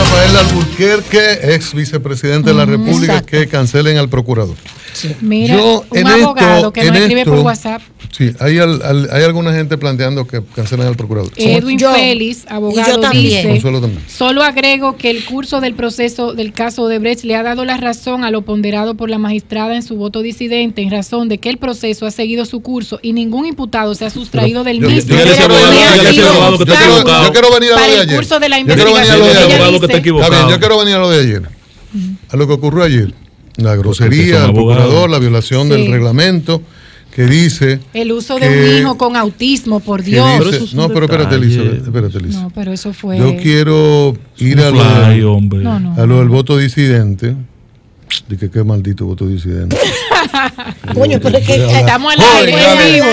Rafael Alburquerque, ex vicepresidente de la República, exacto, que cancelen al procurador. Sí. Mira, un abogado que nos escribe por WhatsApp. Sí, hay alguna gente planteando que cancelen al procurador. Edwin Félix, abogado, dice, también. Solo agrego que el curso del proceso del caso de Brecht le ha dado la razón a lo ponderado por la magistrada en su voto disidente, en razón de que el proceso ha seguido su curso y ningún imputado se ha sustraído del mismo. Yo quiero venir a lo de ayer. Curso de la investigación. Yo quiero venir a lo de ayer. A lo que ocurrió ayer. La grosería del procurador, la violación del reglamento, que dice... El uso de un hijo con autismo, por Dios. Dice, no, pero espérate, Elizabeth. No, pero eso fue... Yo quiero ir a lo del voto disidente. Dije, qué maldito voto disidente. Coño, pero es que estamos al aire,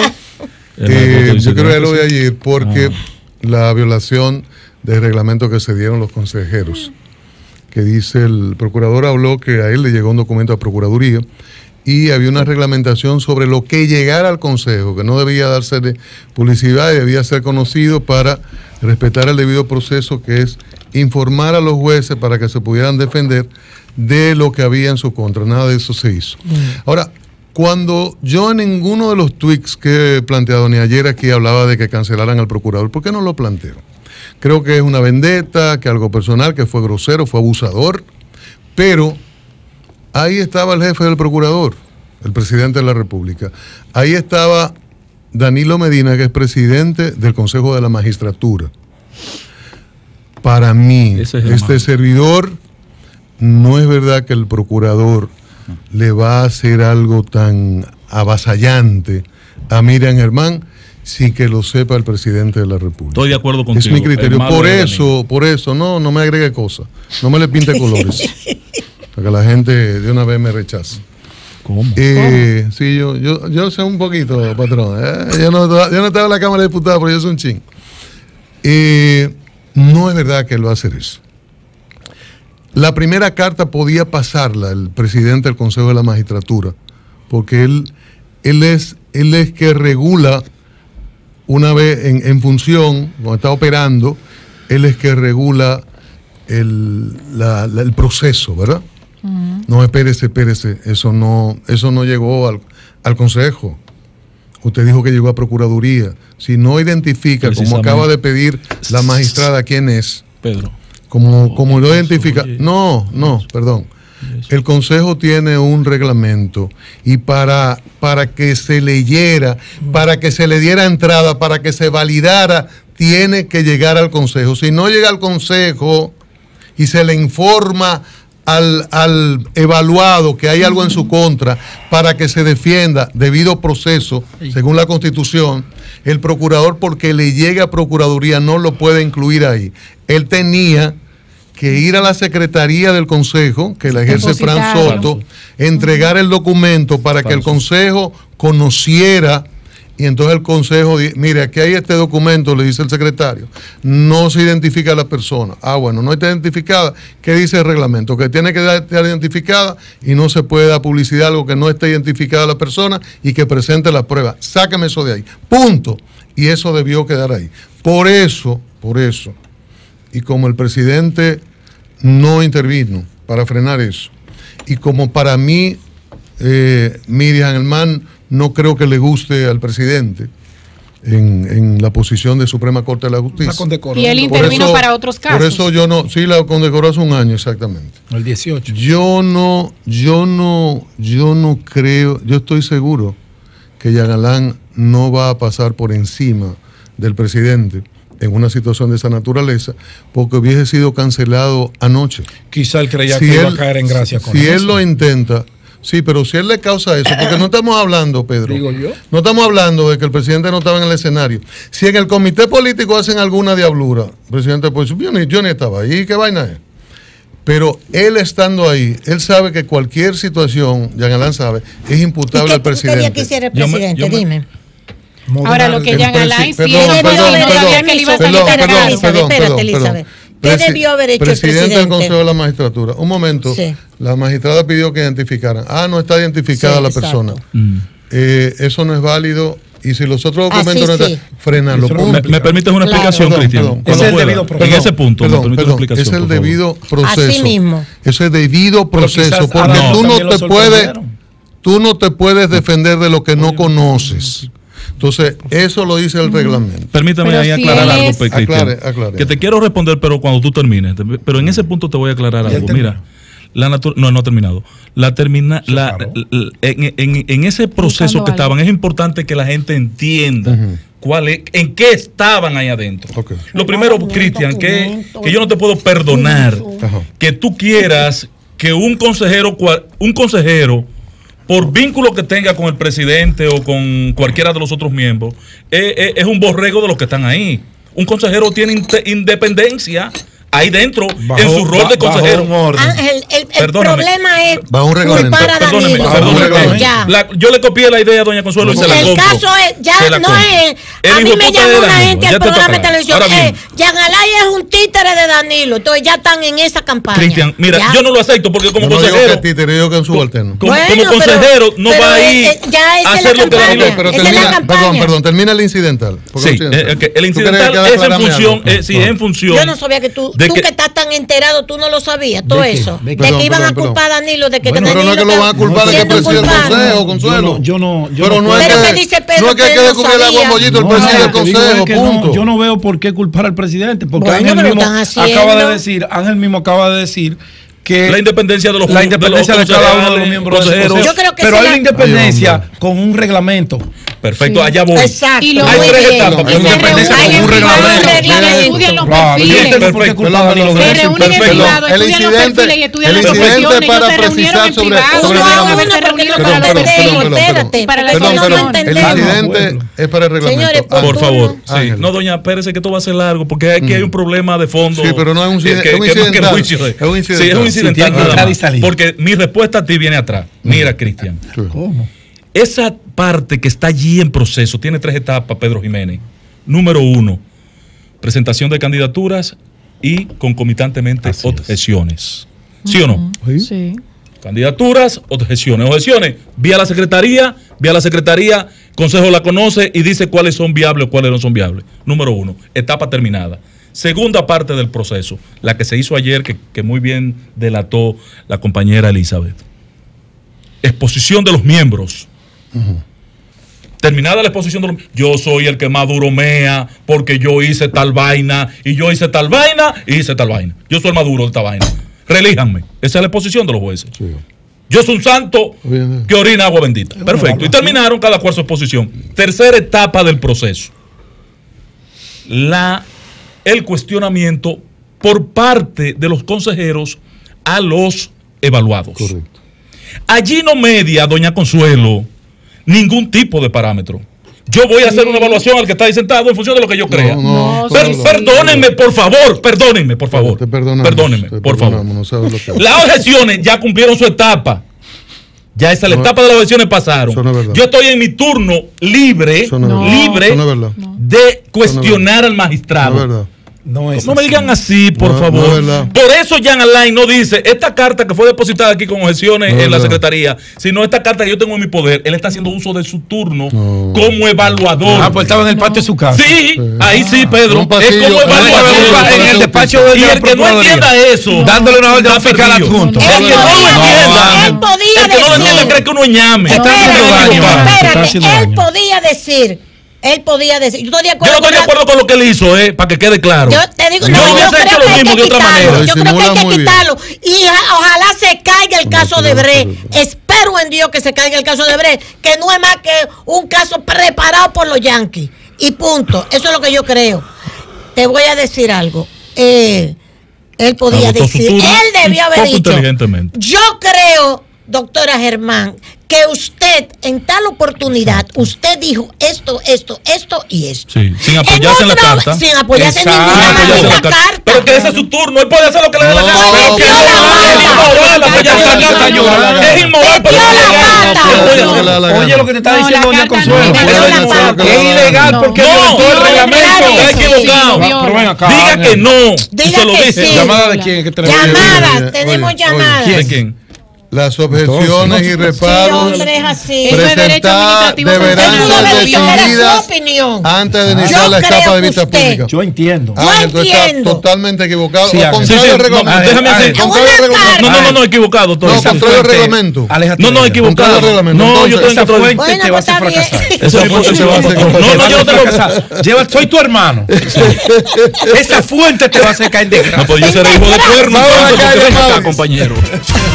yo quiero ir a lo de ayer porque la violación del reglamento que se dieron los consejeros, que dice el procurador habló que a él le llegó un documento a Procuraduría y había una reglamentación sobre lo que llegara al Consejo, que no debía darse de publicidad y debía ser conocido para respetar el debido proceso, que es informar a los jueces para que se pudieran defender de lo que había en su contra. Nada de eso se hizo. Ahora, cuando yo en ninguno de los tweets que he planteado, ni ayer aquí hablaba de que cancelaran al procurador, ¿por qué no lo planteo? Creo que es una vendetta, que algo personal, que fue grosero, fue abusador, pero ahí estaba el jefe del procurador, el presidente de la República. Ahí estaba Danilo Medina, que es presidente del Consejo de la Magistratura. Para mí, este servidor, no es verdad que el procurador le va a hacer algo tan avasallante a Miriam Germán sin que lo sepa el presidente de la República. Estoy de acuerdo contigo. Es mi criterio. Por eso, no me agregue cosas. No me le pinte colores. Para que la gente de una vez me rechace. ¿Cómo? Sí, yo sé un poquito, patrón. Yo no estaba en la Cámara de Diputados, pero yo soy un ching. No es verdad que él va a hacer eso. La primera carta podía pasarla el presidente del Consejo de la Magistratura, porque él es que regula. Una vez en función, cuando está operando, él es que regula el proceso, ¿verdad? No, espérese, eso no llegó al Consejo. Usted dijo que llegó a Procuraduría. Si no identifica, como acaba de pedir la magistrada, quién es, Pedro, como lo identifica, perdón. El Consejo tiene un reglamento y para que se leyera, para que se le diera entrada, para que se validara, tiene que llegar al Consejo. Si no llega al Consejo y se le informa al evaluado que hay algo en su contra para que se defienda debido proceso, según la Constitución, el procurador, porque le llegue a Procuraduría, no lo puede incluir ahí. Él tenía que ir a la Secretaría del Consejo, que la ejerce Fran Soto, entregar el documento para que el Consejo conociera, y entonces el Consejo, mire, aquí hay este documento, le dice el secretario, no se identifica a la persona. Bueno, no está identificada. ¿Qué dice el reglamento? Que tiene que estar identificada y no se puede dar publicidad a algo que no esté identificada a la persona y que presente la prueba. Sáqueme eso de ahí. Punto. Y eso debió quedar ahí. Por eso, y como el presidente no intervino para frenar eso, y como para mí Miriam Germán no creo que le guste al presidente en la posición de Suprema Corte de la Justicia. Y él intervino para otros casos. Por eso yo no, sí la condecoró hace un año exactamente. El 18. Yo no creo, yo estoy seguro que Yagalán no va a pasar por encima del presidente en una situación de esa naturaleza, porque hubiese sido cancelado anoche. Quizá él creía que iba a caer en gracia con eso. Si él lo intenta, sí, pero si él le causa eso, porque no estamos hablando, Pedro, digo yo, no estamos hablando de que el presidente no estaba en el escenario. Si en el comité político hacen alguna diablura, el presidente pues yo ni estaba ahí, ¿qué vaina es? Pero él estando ahí, él sabe que cualquier situación, Jean Alain sabe, es imputable al presidente. ¿Qué quería que hiciera el presidente? Dime. Ahora, lo que Jean Alain espérate, Elizabeth. ¿Qué debió haber hecho el presidente del Consejo de la Magistratura? Un momento, sí. La magistrada pidió que identificaran. No está identificada la persona. Eso no es válido Y si los otros documentos no están, frenarlo. ¿Me permites una explicación, Cristian? Es el debido proceso. En ese punto, me permite una explicación. Es el debido proceso. Así mismo. Es el debido proceso. Porque tú no te puedes defender de lo que no conoces. Entonces, eso lo dice el reglamento. Permítame ahí aclarar algo, Cristian. Aclare. Que te quiero responder, pero cuando tú termines. Pero en ese punto te voy a aclarar algo. Mira, no ha terminado. En ese proceso que estaban, es importante que la gente entienda en qué estaban ahí adentro. Okay. Lo primero, Cristian, que yo no te puedo perdonar que tú quieras que un consejero, por vínculo que tenga con el presidente o con cualquiera de los otros miembros, es un borrego de los que están ahí. Un consejero tiene independencia ahí dentro, en su rol de consejero. Ángel, el problema es culpar a Danilo. Yo le copié la idea a doña Consuelo y se la compro. El caso es, no es, a mí me llamó una gente al programa de televisión, Jean Alain es un títere de Danilo, entonces ya están en esa campaña. Cristian, mira, yo no lo acepto porque como consejero, como consejero no va a ir a hacer lo que Danilo. Perdón, termina el incidental. Sí, el incidental es en función. Yo no sabía que tú que estás tan enterado, tú no lo sabías, todo eso. De que iban a culpar a Danilo, de que Danilo. Pero no es que lo van a culpar de que preside el consejo, Consuelo. Pero no es que hay que descubrir el bombollito el presidente del consejo, punto. Yo no veo por qué culpar al presidente, porque Ángel mismo acaba de decir que la independencia de los de cada uno de los miembros del consejo. Yo creo que pero hay una independencia con un reglamento. Perfecto, allá voy. Exacto. Hay tres etapas, pero independencia con un reglamento. Estudian los perfiles. El incidente para precisar sobre el incidente es para el reglamento. Por favor. No, doña Pérez, que esto va a ser largo, porque aquí hay un problema de fondo. Sí, pero no es un incidental. Sí, es un incidental nada más. Porque mi respuesta a ti viene atrás. Mira, Cristian. ¿Cómo? Esa parte que está allí en proceso tiene 3 etapas, Pedro Jiménez. Número 1, presentación de candidaturas y concomitantemente objeciones. ¿Sí o no? Sí. Candidaturas, objeciones, vía la secretaría, consejo la conoce y dice cuáles son viables o cuáles no son viables. Número 1, etapa terminada. Segunda parte del proceso, la que se hizo ayer, que muy bien delató la compañera Elizabeth. Exposición de los miembros. Terminada la exposición de los miembros, yo soy el que más duro mea porque yo hice tal vaina y yo hice tal vaina y hice tal vaina. Yo soy el más duro de esta vaina. Relíjanme. Esa es la exposición de los jueces. Sí. Yo soy un santo que orina agua bendita. Perfecto. Y terminaron cada cual su exposición. Tercera etapa del proceso. El cuestionamiento por parte de los consejeros a los evaluados. Correcto. Allí no media, doña Consuelo, ningún tipo de parámetro. Yo voy a hacer una evaluación al que está ahí sentado en función de lo que yo crea. Perdónenme, por favor. Perdónenme, por favor. Las objeciones ya cumplieron su etapa. Ya esa la etapa de las objeciones pasaron. Yo estoy en mi turno libre de cuestionar al magistrado. No me digan así, por favor. Por eso Jean Alain no dice esta carta que fue depositada aquí con objeciones en la secretaría, sino esta carta que yo tengo en mi poder. Él está haciendo uso de su turno como evaluador. Pues estaba en el patio de su casa. Sí, ahí sí, Pedro. Es como evaluador en el despacho de. Y el que no entienda eso, dándole una orden a fiscal adjunto. El que no lo entienda, cree que uno ñame. Él podía decir, yo no estoy de acuerdo con lo que él hizo, para que quede claro. Yo te digo, yo hubiese hecho lo mismo de otra manera. Yo creo que hay que quitarlo. Y ojalá se caiga el caso de Brecht. Espero en Dios que se caiga el caso de Brecht, que no es más que un caso preparado por los Yankees. Y punto. Eso es lo que yo creo. Te voy a decir algo. Él podía decir, él debió haber dicho. Yo creo, doctora Germán, que usted en tal oportunidad, usted dijo esto y esto. Sí, sin apoyarse en la carta. Sin apoyarse en ninguna carta. Pero que ese es su turno, él puede hacer lo que le dé la gana. Es inmoral, oye lo que te está diciendo doña Consuelo. Es ilegal porque violentó el reglamento. Está equivocado. Diga que no. Diga que sí. ¿Llamada de quién? Llamada, tenemos llamadas. ¿De quién? Las objeciones y reparos presentadas deberán ser decididas antes de iniciar la etapa de vista pública. Yo entiendo. Entonces está totalmente equivocado. Contrario al reglamento. No, equivocado. No, contrario al reglamento. No, equivocado. No, yo tengo esa fuente te va a hacer fracasar. Esa fuente te va a hacer fracasar. Yo no te lo fracasar. Soy tu hermano. Esa fuente te va a hacer caer de gracia. No, pues yo seré hijo de cuerno. Compañero.